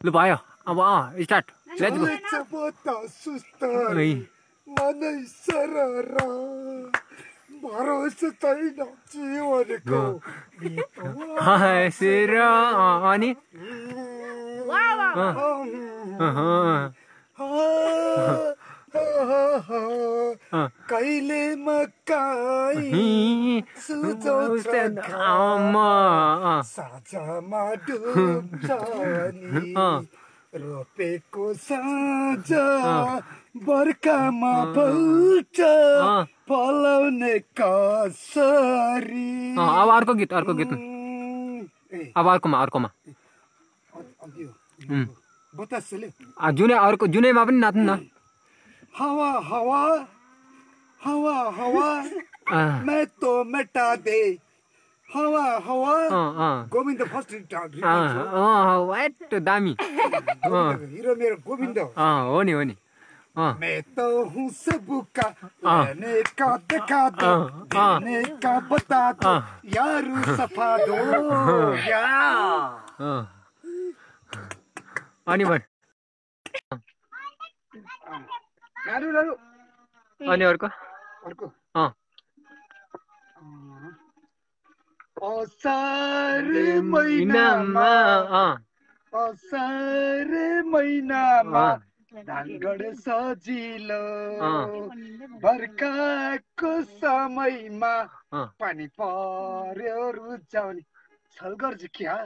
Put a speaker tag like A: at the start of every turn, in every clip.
A: लु भयो अब स्टार्ट लेट्स गो
B: मनै सररा भरोसा छैन जीवनको
A: हाँसेर अनि
B: कहिले मकाई सुझाउँछ साँझमा डुब्छ नि रोपेको साँझ बर्खामा फल्छ फलाउने कसरी।
A: अब अर्को गीत अब अर्कोमा जुनै अर्को जुनैमा पनि नाच्नु न।
B: हवा हवा हवा हवा मैं तो मिटा दे हवा हवा गोविन्द फर्स्ट
A: दामी
B: हिरो मेरो गोविन्द
A: हो नि
B: मैं तो हूँ सबका लेने का दिखा दो देने का बता दो यारू सफा दो
A: अनि भन अनि अर्को
B: असार महिनामा धानगढ सजिलो बर्खाको समयमा पानी पर्यो रुचाउने छल गर्छु क्या।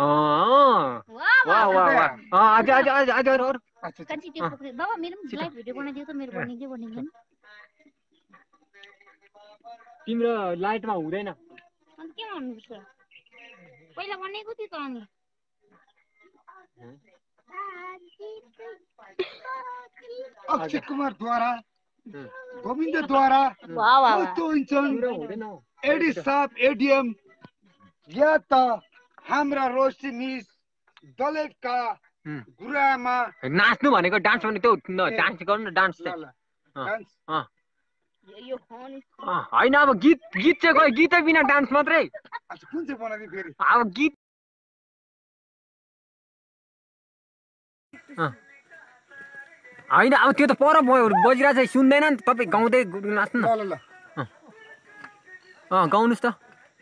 A: तिम्रो लाइटमा हुँदैन
C: के भन्नुपर्छ पहिला भनेको थियो त अनि
B: अक्षय कुमारद्वारा गोविन्दद्वारा एडी साप एडिएम या त हाम्रा रोशनीस दलेका गुरामा
A: नाच्नु भनेको डान्स भने त्यो डान्स गर्नु डान्स होइन अब गीत चाहिँ गयो गीतै बिना डान्स मात्रै
B: कुन चाहिँ बनाउने फेरि
A: अब गीत होइन अब त्यो त पर बजिरहेको छ सुन्दैन नि तपाईँ गाउँदै नाच्नु न गाउनुहोस् त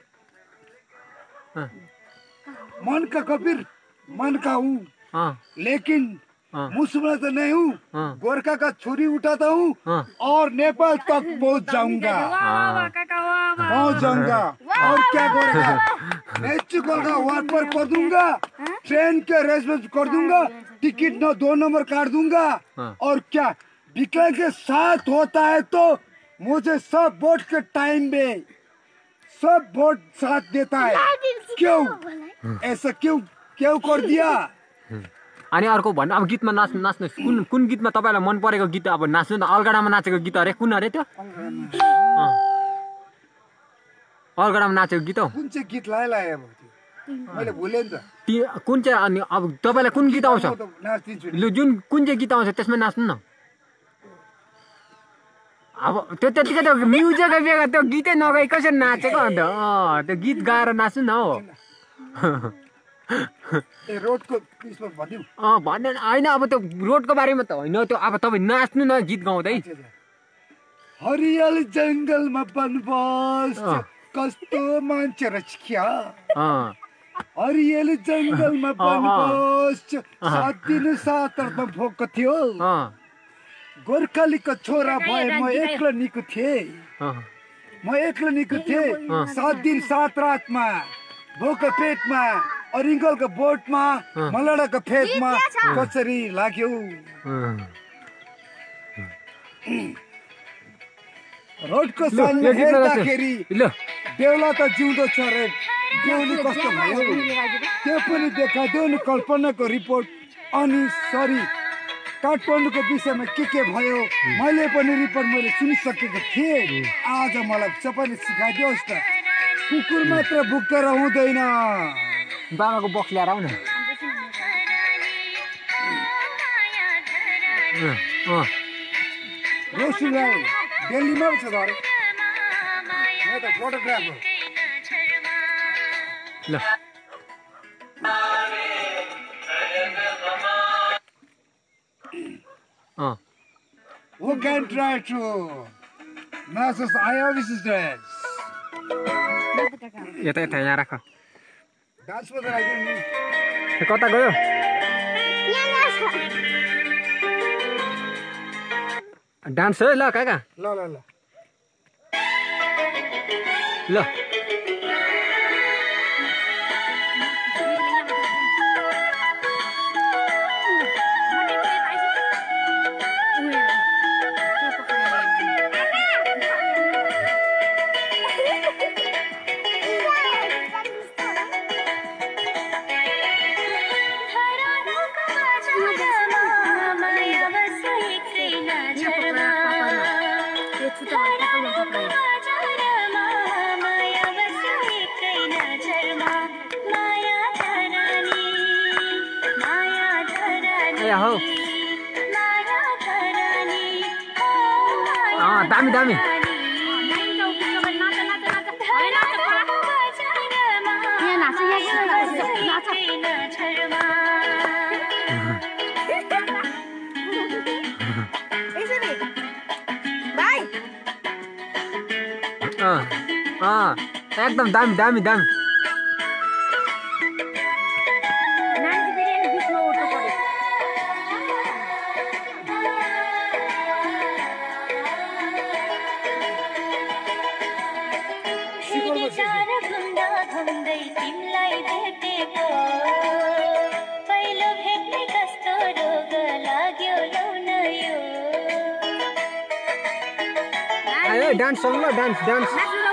B: मन का कबीर मन का हूँ लेकिन मुसलमान तो नहीं हूँ गोरखा का छुरी उठाता हूँ और नेपाल तक पहुँच जाऊंगा और क्या करेगा नेचुरल का वार पर कर दूंगा ट्रेन के रेस्पॉन्स कर दूंगा टिकट 2 नंबर काट दूंगा और क्या विकलांग के साथ होता है तो मुझे सब वोट के टाइम में सब वोट साथ देता है क्यों ऐसा क्यों कर दिया।
A: अनि अर्को भन्नु अब गीतमा नाच्नु कुन गीतमा तपाईँलाई मन परेको गीत अब नाच्नु न अलगडामा नाचेको गीत अरे कुन अरे त्यो अलगडामा नाचेको गीत हो
B: कुन चाहिँ गीत लायो मैले भुले नि त
A: कुन चाहिँ अनि अब तपाईँलाई कुन गीत आउँछ लु जुन कुन चाहिँ गीत आउँछ त्यसमा नाच्नु न अब त्यो त्यतिकै त्यो म्युजिक बेगर त्यो गीतै नगाई कसरी नाचेको अन्त त्यो गीत गाएर नाच्नु न हो
B: रोडको
A: भन्ने होइन अब त्यो रोडको बारेमा त होइन त्यो अब तपाईँ नाच्नु न गीत गाउँदै
B: हरियाली जङ्गलमा वनवास कस्तो मान्छे रहेछ क्या हरियाली जङ्गलमा वनवास 7 दिन 7 रातमा भोको थियो गोर्खालीको छोरा भए म एक्लो निको थिएँ 7 दिन 7 रातमा भोको पेटमा अरिङ्गलको बोटमा मलडाको फेदमा कसरी लाग्यो रोडको सामने हेर्दाखेरि बेहुला त जिउँदो छ रे बेहुली कस्तो भयो त्यो पनि देखाइदियो नि कल्पनाको रिपोर्ट अनि सरी काठमाडौँको विषयमा के भयो मैले पनि रिपोर्ट सुनिसकेको थिएँ आज मलाई सबैले सिकाइदियोस् त कुकुर मात्र भुकेर हुँदैन
A: बाबाको बक्स ल्याएर आऊ न
B: रोशनी दिल्लीमा छ घर म त फोटोग्राफर
A: ल
B: Who can try to match us? I always dance.
A: यता यता यहाँ राख
B: Dance for the right.
A: कता गयो डान्स है ल काका
B: La la la.
A: ल हो दामी दामी एकदम दामी दामी दामी डान्स सङ ल डान्स डान्स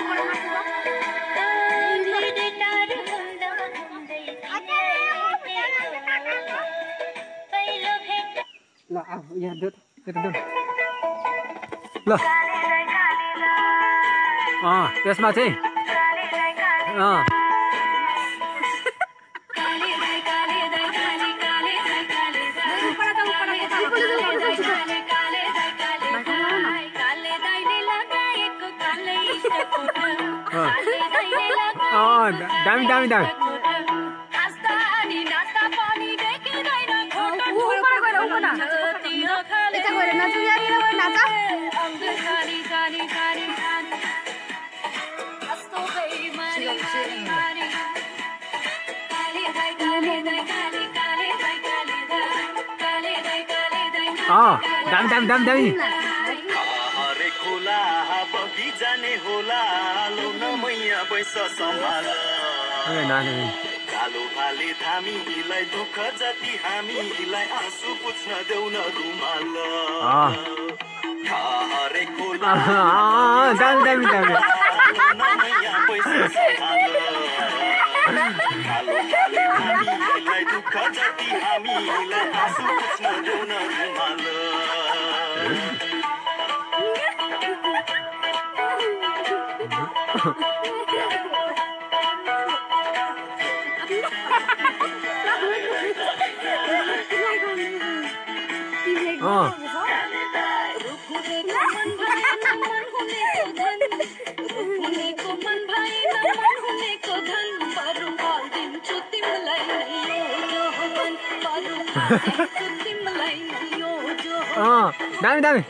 A: ल यहाँ देऊ यता देऊ ल त्यसमा चाहिँ दामी दामी दामी दामी दामी दामी दामी
D: जाने होला लो न मैया बैस सम्हाल कालो भाले थामीलाई दुःख जति हामीलाई आँसु पुछ्न देऊ न रुमाल हरेक होला
A: दामी दामी दामी
D: न मैया बैस सम्हाल कालो भाले थामीलाई दुःख जति हामीलाई आँसु पुछ्न देऊ न रुमाल
A: दामी दामी